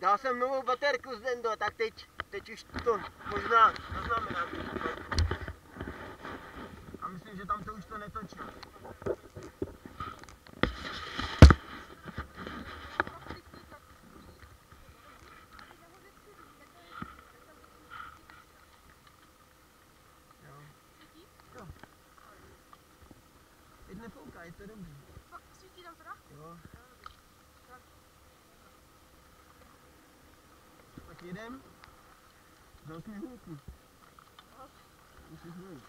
Dal jsem novou baterku z Dendo, tak teď už to možná zaznamená. A myslím, že tam to už to netočí. Jo. Teď nefouká, je to dobrý. Svítí tam teda? Jo. Tak jedem. Dal jsi mi hůlku. Musíš mluvit.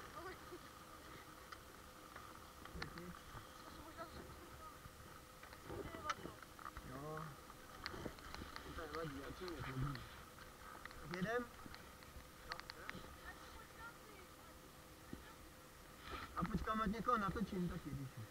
Jo. To nevadí, já čím je to. Tak jedem. A počkám, ať někoho natočím taky, když už.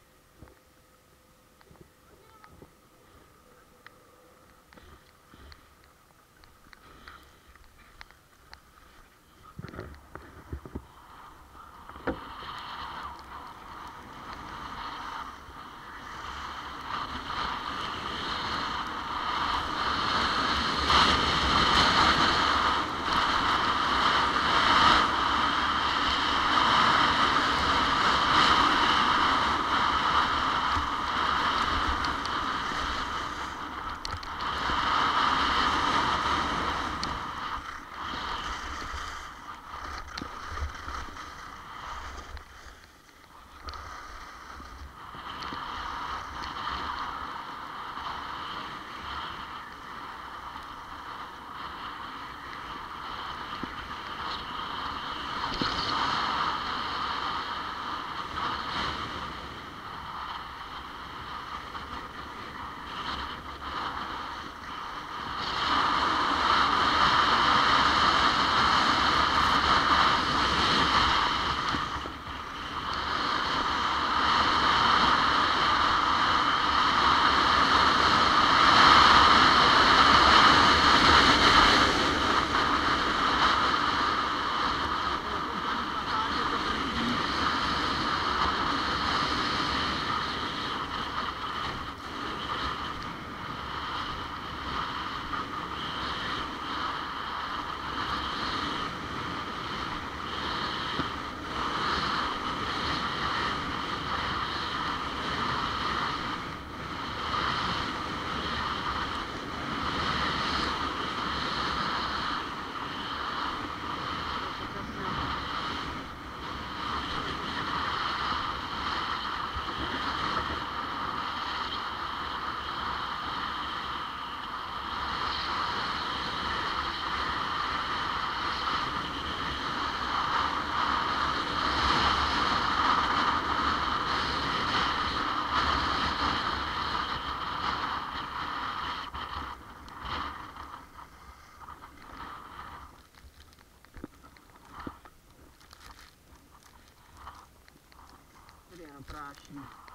Práší.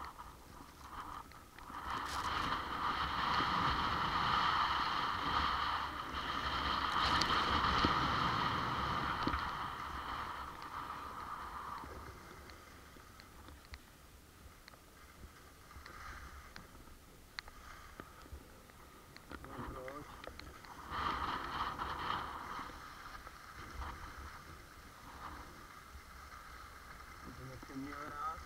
Měl rád.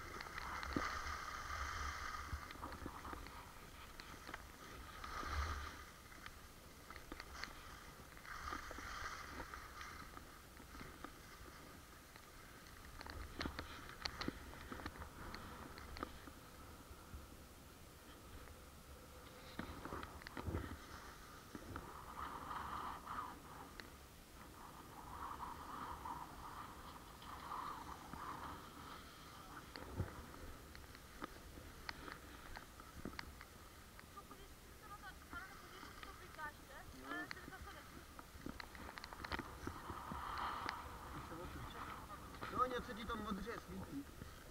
No, něco ti to modře svítí.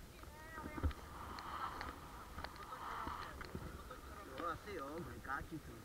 Jo, asi jo, bliká ti to.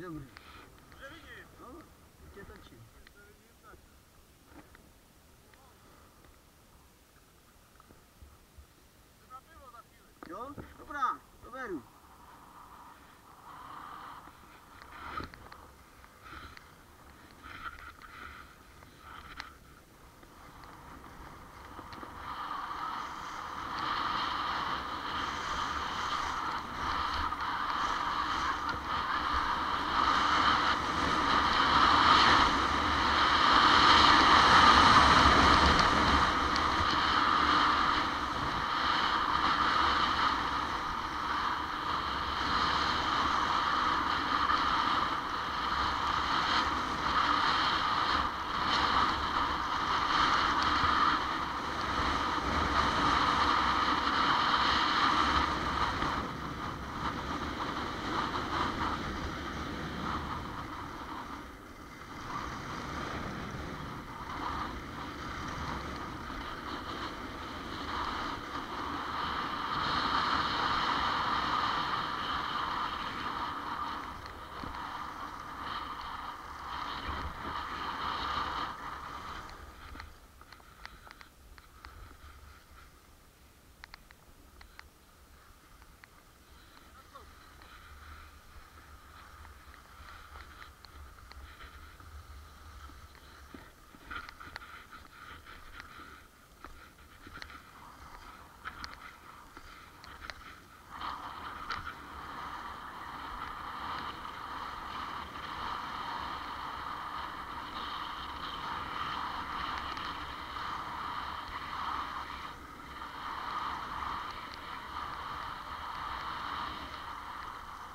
dobře. Dobře vidím. No, tě točím. Na pivo za chvíli. Jo? Dobrá, to beru.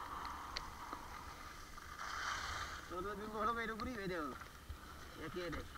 Tohle by mohlo být dobrý video. Jak jedeš?